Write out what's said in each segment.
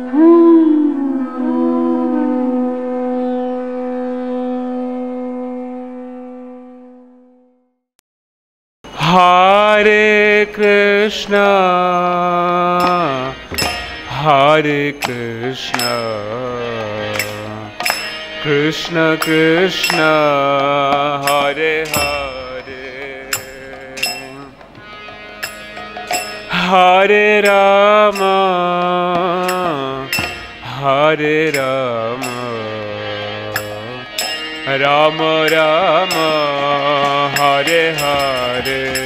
Hare Krishna, Hare Krishna, Krishna Krishna, Hare Hare, Hare Rama, Hare Rama, Rama Rama, Hare Hare.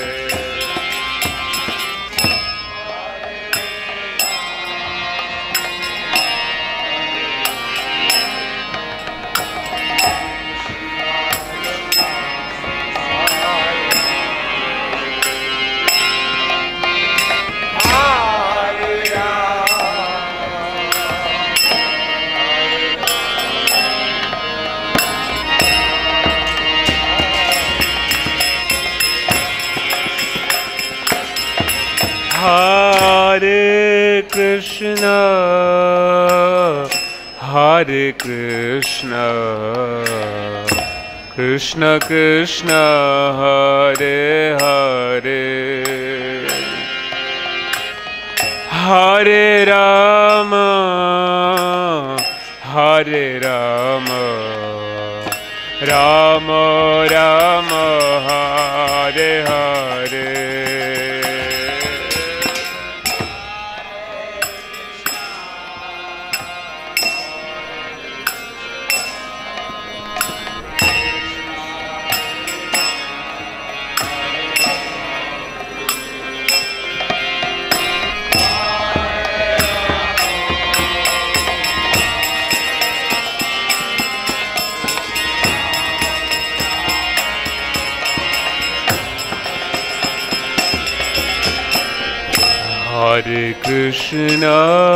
Hare Krishna, Hare Krishna, Krishna Krishna, Hare Hare, Hare Rama, Hare Rama, Rama Rama, Hare Hare. Hare Krishna,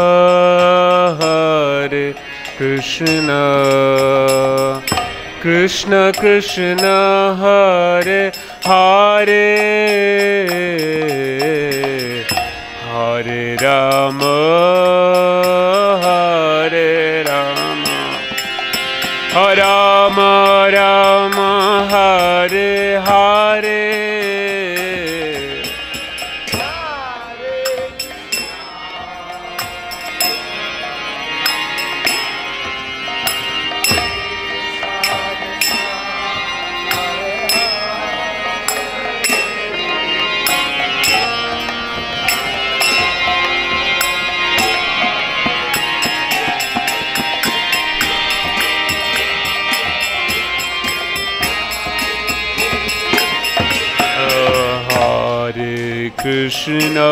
Hare Krishna, Krishna Krishna, Hare Hare, Hare Rama, Hare Rama, Rama Rama, Hare Hare. Krishna,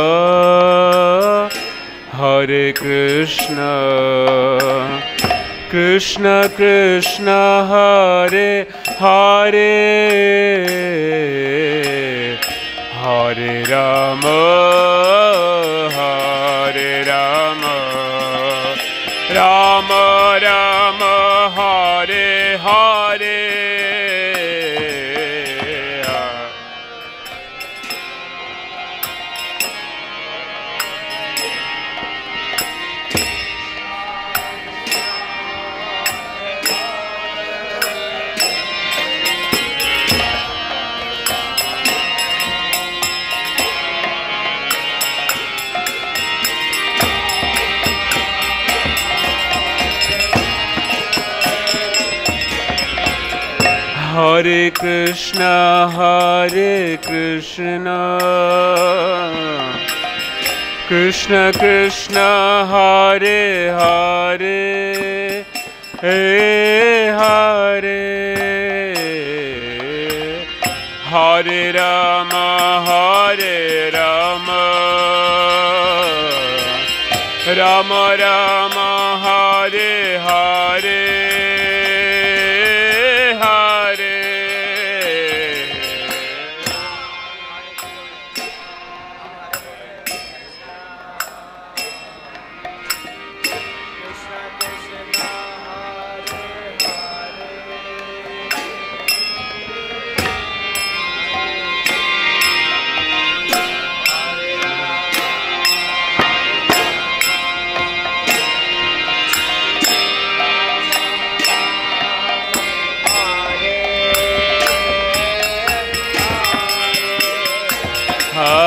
Hare Krishna, Krishna Krishna, Hare Hare, Hare Rama, Hare Rama, Rama Rama, Hare Hare. Hare Krishna, Hare Krishna, Krishna Krishna, Hare Hare, Hare Hare Rama, Hare Rama, Rama Rama, Hare Hare.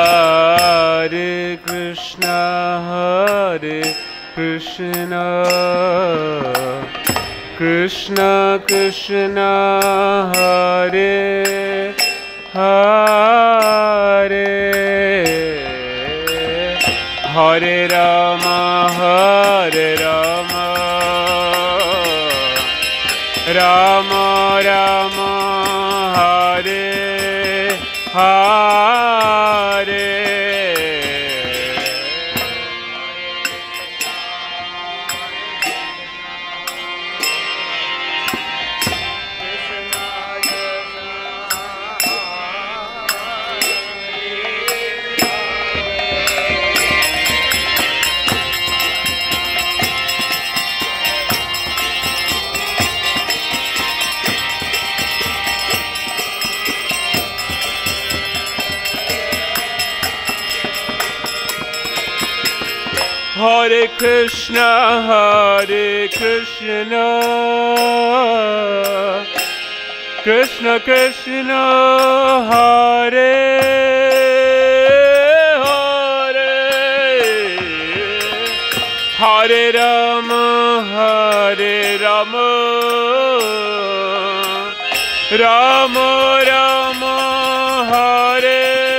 Hare Krishna, Krishna Krishna, Hare Hare, Hare Rama, Rama Rama, Hare Hare. Hare Krishna, Krishna Krishna, Hare Hare, Hare Rama, Rama Rama, Hare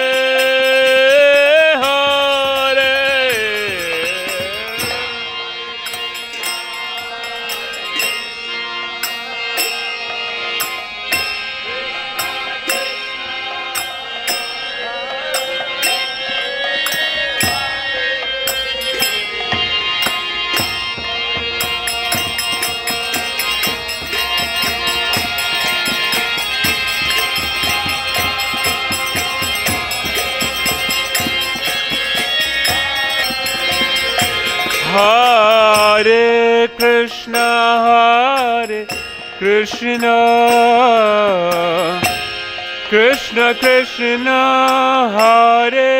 Hare Krishna, Krishna Krishna, Hare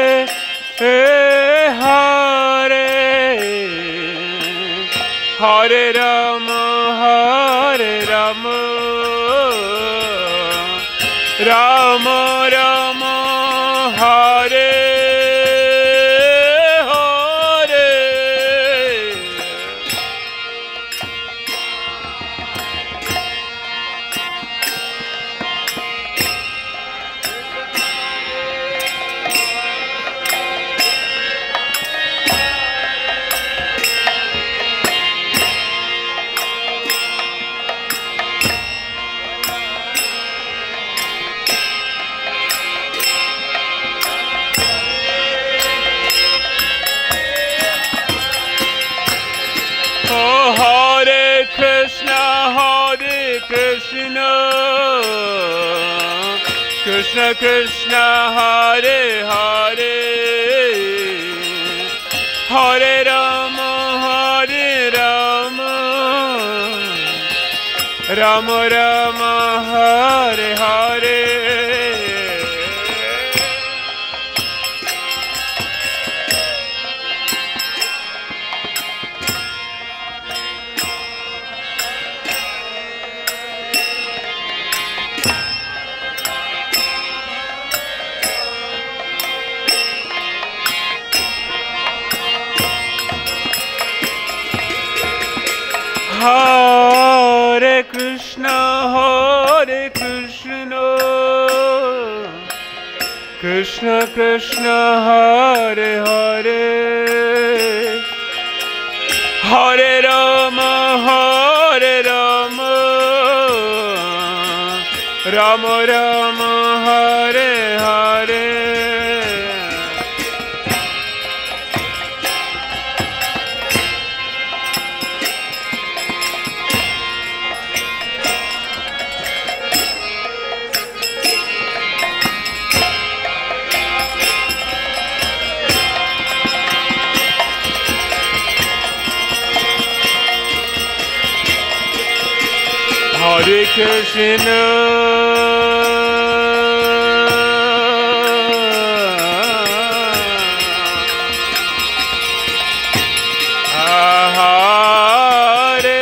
Hare, Hare Rama, Rama Rama, Hare Krishna Krishna, Hare Hare, Hare Rama, Rama Rama, Hare Hare. Hare Krishna, Krishna Krishna, Hare Hare, Hare Rama, Rama Rama, Hare Hare. Hare Krishna, Hare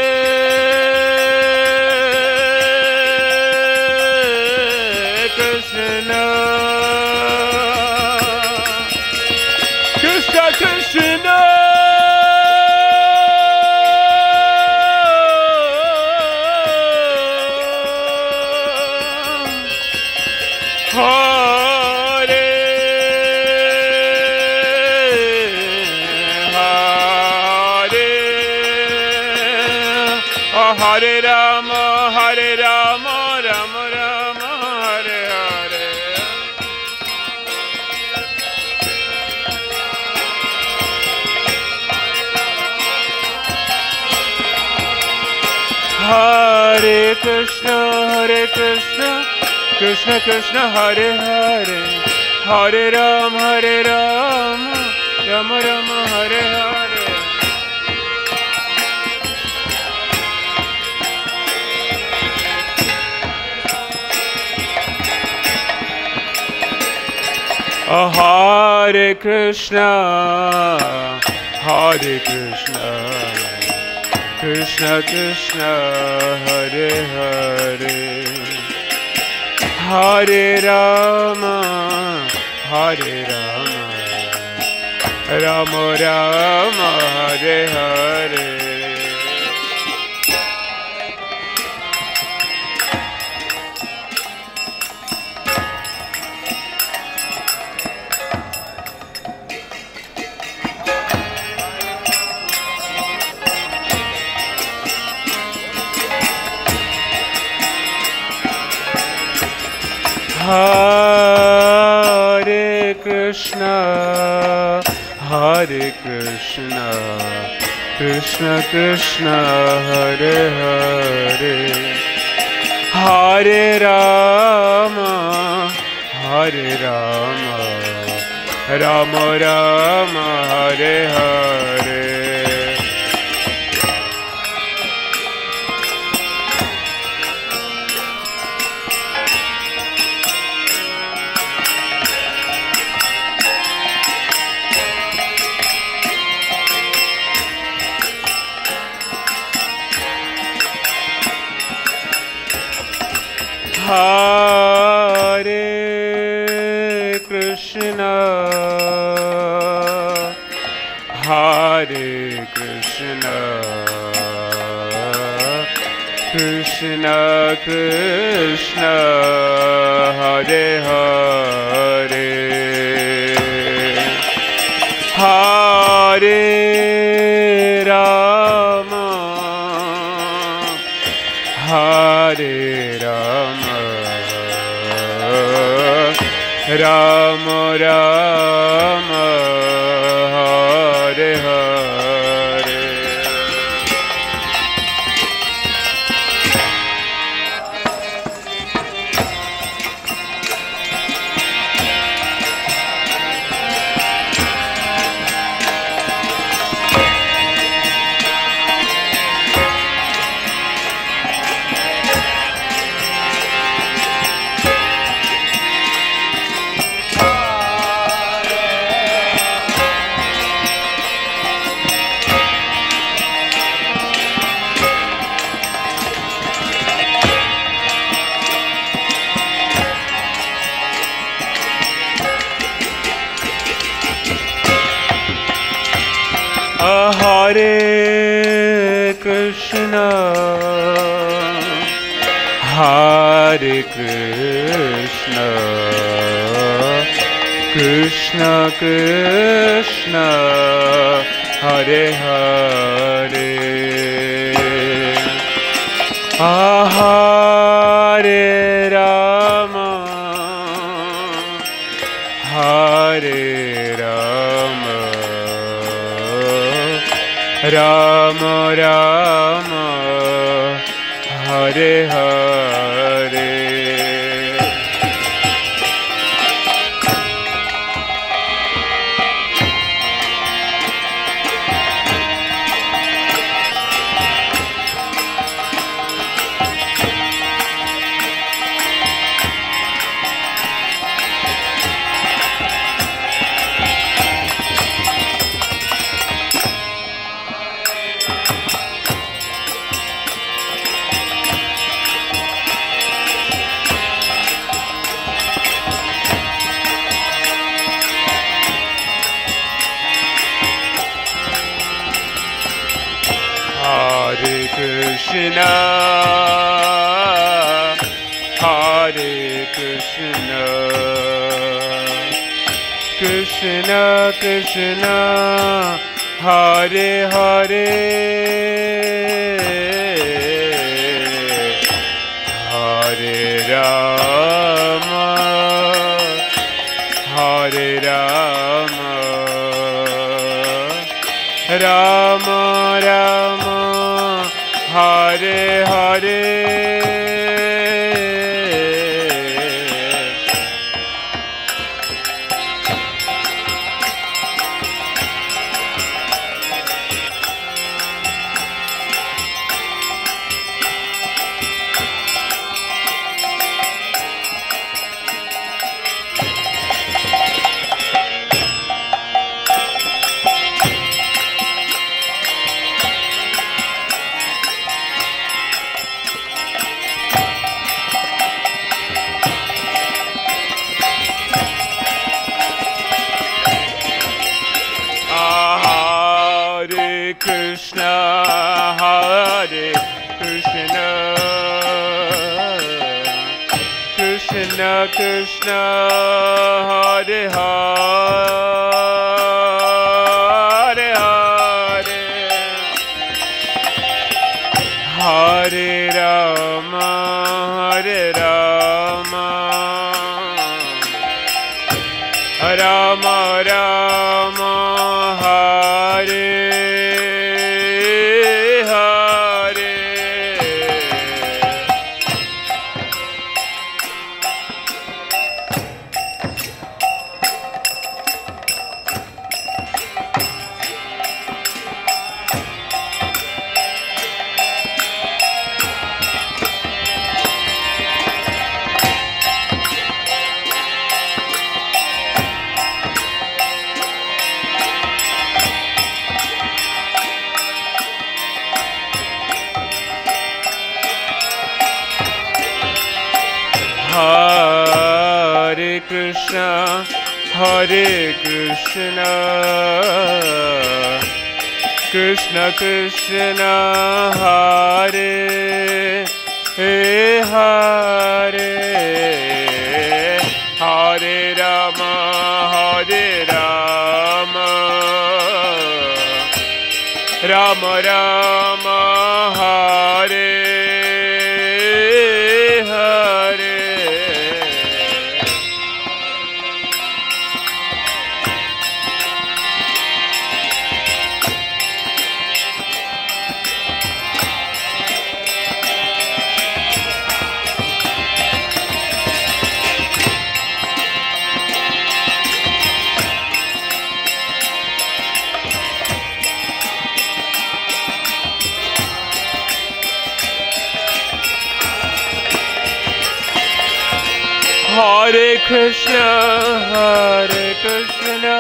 Krishna, Hare Rama, Hare Rama, Rama Rama, Hare Hare. Hare Krishna, Krishna Krishna, Hare Hare, Hare Rama, Rama Rama, Hare Hare. Hare Krishna, Krishna Krishna, Hare Hare, Hare Rama, Rama Rama, Hare Hare. Hare Krishna, Krishna Krishna, Hare Hare, Hare Rama, Rama Rama, Hare Hare. Hare Krishna, Krishna Krishna, Hare Hare, Hare Rama, Rama Rama, Hare Hare. Hare Krishna, Krishna Krishna, Hare Hare, Hare Rama, Rama Rama, Hare Hare. Krishna, Hare Krishna, Krishna Krishna, Hare Hare, Hare Rama, Hare Rama, Rama Rama, Hare Hare. Krishna Krishna Hare Hare Hare Hare Rama Hare Rama Rama Rama Hare Hare Krishna, Hare Krishna, Krishna Krishna, Hare Hare, Hare Rama, Hare Rama, Rama Rama, Hare Hare Krishna, Hare Krishna,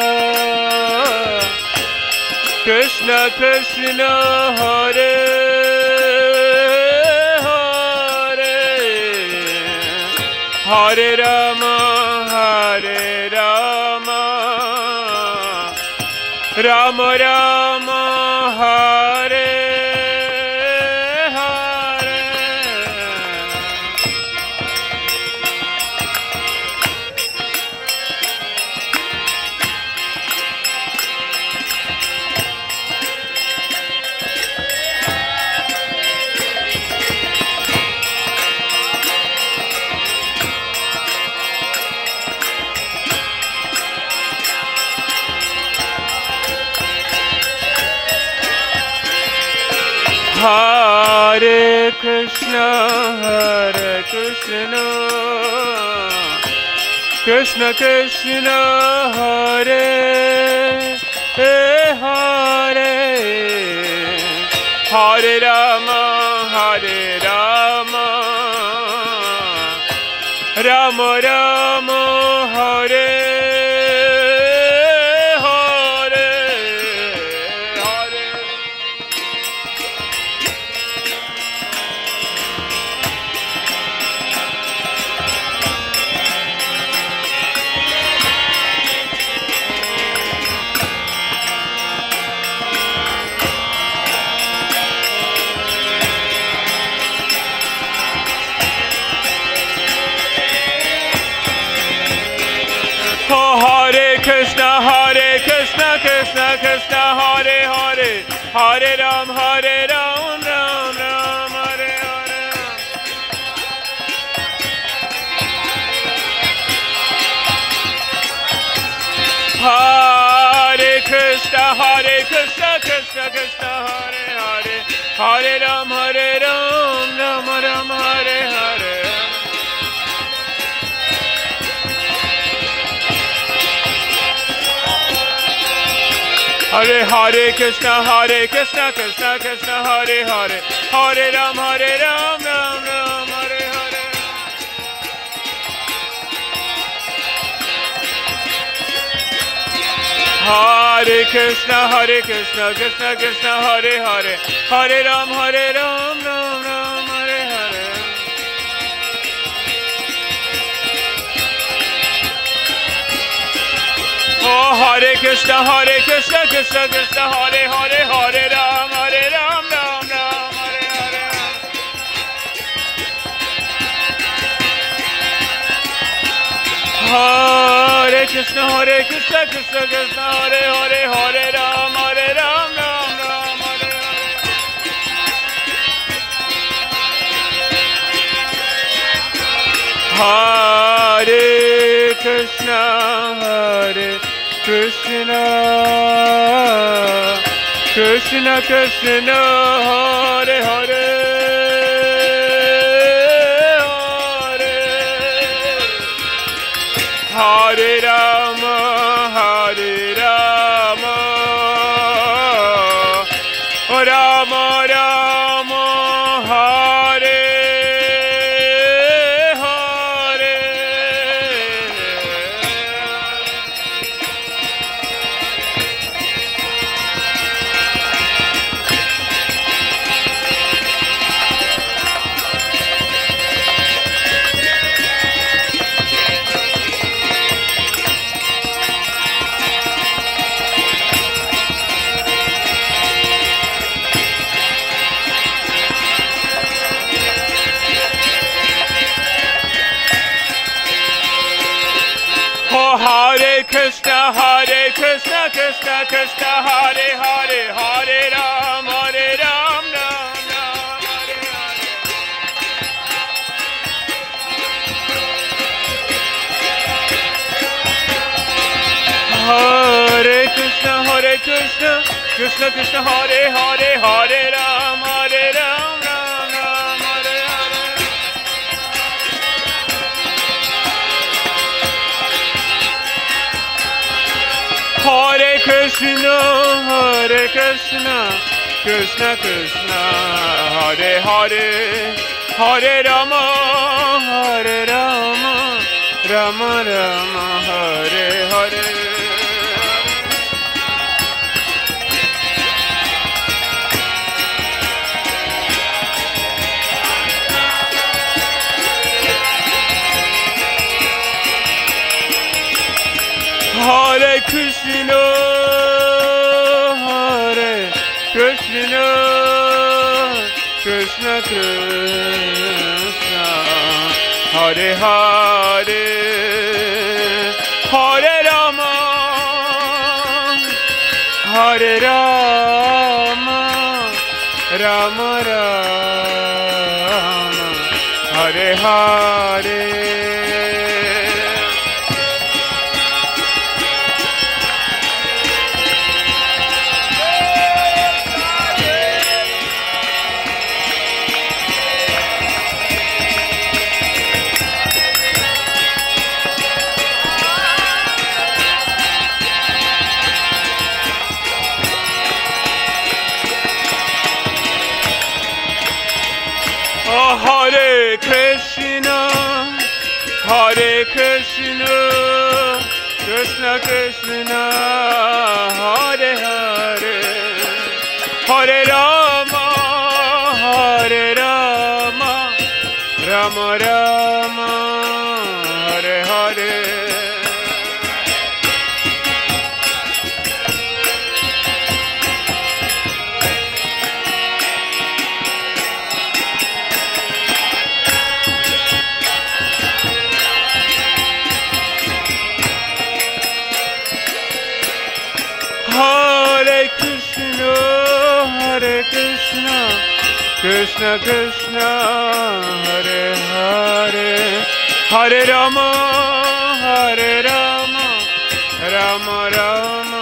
Krishna Krishna, Hare Hare, Hare Rama, Hare Rama, Rama Rama, Hare Hare Krishna, Hare Krishna, Krishna Krishna, Hare Hare, Hare Rama, Hare Rama, Rama Rama, Hare Krishna Krishna Hare Hare Hare Ram Ram Ram Hare Hare Hare Hare Krishna Krishna Krishna Hare Hare Hare Ram Ram Ram Hare Hare Hare Krishna Krishna Krishna Hare Hare Hare Ram Ram Ram Hare Hare Oh Hare Krishna Krishna Krishna Hare Hare Hare Ram Ram Ram Hare Hare Hare Krishna Krishna Krishna Hare Hare Hare Ram Ram Hare Hare Hare Krishna Krishna Krishna Hare Hare Hare Rama Rama Rama Hare Hare Hare Krishna Krishna Krishna Hare Hare Hare Ram Ram Hare Hare Hare Krishna Krishna Krishna Hare Hare Hare Ram Ram Hare Hare Hare Krishna Krishna Krishna Hare Hare Hare Rama Rama Rama Hare Hare Hare Krishna Krishna Krishna Hare Hare Hare Rama Rama Rama Hare Hare Hare Krishna Krishna Krishna Hare Hare Hare Rama Rama Rama Hare Hare Hare Krishna Krishna Krishna Hare Hare Hare Rama Rama Rama